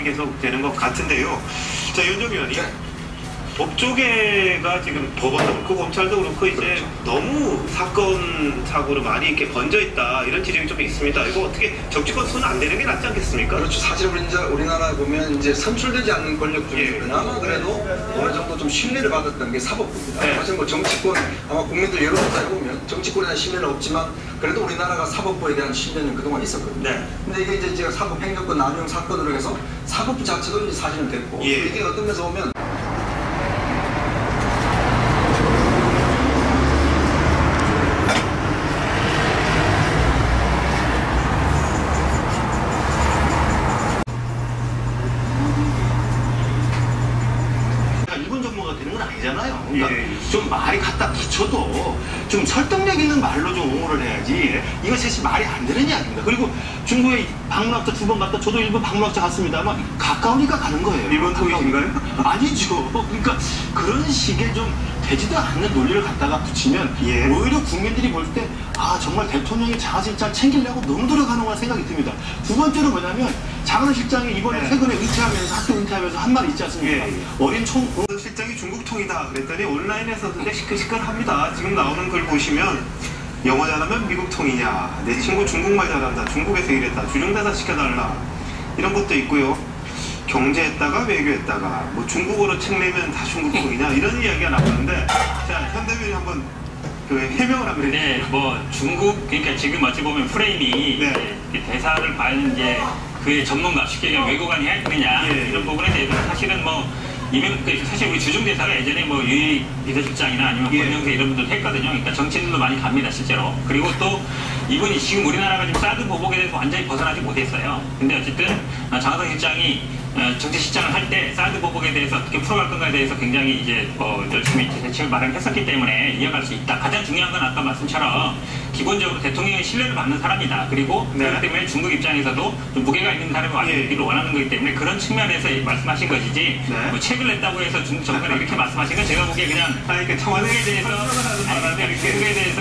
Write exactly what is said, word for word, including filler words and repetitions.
계속 되는 것 같은데요. 자, 윤정 의원님. 네. 법조계가 지금 법원도 그렇고 검찰도 그렇고 이제 그렇죠. 너무 사건 사고로 많이 이렇게 번져 있다 이런 지적이 좀 있습니다. 이거 어떻게 정치권 손 안 대는 게 낫지 않겠습니까? 그렇죠. 사실 우리 이제 우리나라 보면 이제 선출되지 않는 권력 중에서 예. 그나마 그래도 어느 정도 좀 신뢰를 받았던 게 사법부입니다. 네. 사실 뭐 정치권 아마 국민들 여론조사 해보면 정치권에 대한 신뢰는 없지만 그래도 우리나라가 사법부에 대한 신뢰는 그동안 있었거든요. 네. 근데 이게 이제 제가 사법 행정권 남용 사건으로 해서 사법부 자체도 이제 사실은 됐고 예. 이게 어떤 면에서 보면 일본 전문가가 되는 건 아니잖아요. 그러니까 예. 좀 말이 갖다 붙여도 좀 설득력 있는 말로 좀 옹호를 해야지. 이거 사실 말이 안 되는 이야기입니다. 그리고 중국에 방문학자 두 번 갔다 저도 일본 방문학자 갔습니다만 가까우니까 가는 거예요. 일본 통이신가요? 아니죠. 그러니까 그런 식의 좀 되지도 않는 논리를 갖다가 붙이면 예. 오히려 국민들이 볼 때 아 정말 대통령이 장하실장 챙기려고 너무 노력하는구나 생각이 듭니다. 두 번째로 뭐냐면 장하실 실장이 이번에 네. 최근에 은퇴하면서 학교 은퇴하면서 한 말이 있지 않습니까? 예, 예. 어린 총 실장이 중국통이다 그랬더니 온라인에서도 이제 시끌시끌합니다. 지금 나오는 글 보시면 영어 잘하면 미국통이냐, 내 친구 중국말 잘한다, 중국에서 일했다, 주중대사 시켜달라 이런 것도 있고요. 경제했다가 외교했다가 뭐 중국어로 책 내면 다 중국통이냐 이런 이야기가 나오는데 자 현대민이 한번 그 해명을 한번 네, 해주세요. 뭐 중국 그러니까 지금 어찌 보면 프레임이 네. 이제 대사를 봐는 이제 그의 전문가 쉽게 얘기하면 외교관이 해야 되느냐 예. 이런 부분에 대해서 사실은 뭐 이명 사실 우리 주중 대사가 예전에 뭐 유이 비서실장이나 아니면 예. 권영세 이런 분들 했거든요. 그러니까 정치인들도 많이 갑니다 실제로. 그리고 또 이분이 지금 우리나라가 지금 사드 보복에 대해서 완전히 벗어나지 못했어요. 근데 어쨌든 장하성 실장이 어, 정치 실장을 할 때 사드 보복에 대해서 어떻게 풀어갈 건가에 대해서 굉장히 이제 어, 열심히 이제 대책을 마련했었기 때문에 이어갈 수 있다. 가장 중요한 건 아까 말씀처럼 기본적으로 대통령의 신뢰를 받는 사람이다. 그리고 네. 그렇기 때문에 중국 입장에서도 좀 무게가 있는 사람이 왔기를 예. 원하는 거기 때문에 그런 측면에서 말씀하신 것이지 네. 뭐 책을 냈다고 해서 중국 정권이 이렇게 말씀하신 건 제가 보기에 그냥 아, 이렇게 청와대에 중국에 대해서 선수가 하는 아니, 바람에 그냥 이렇게 중국에 대해서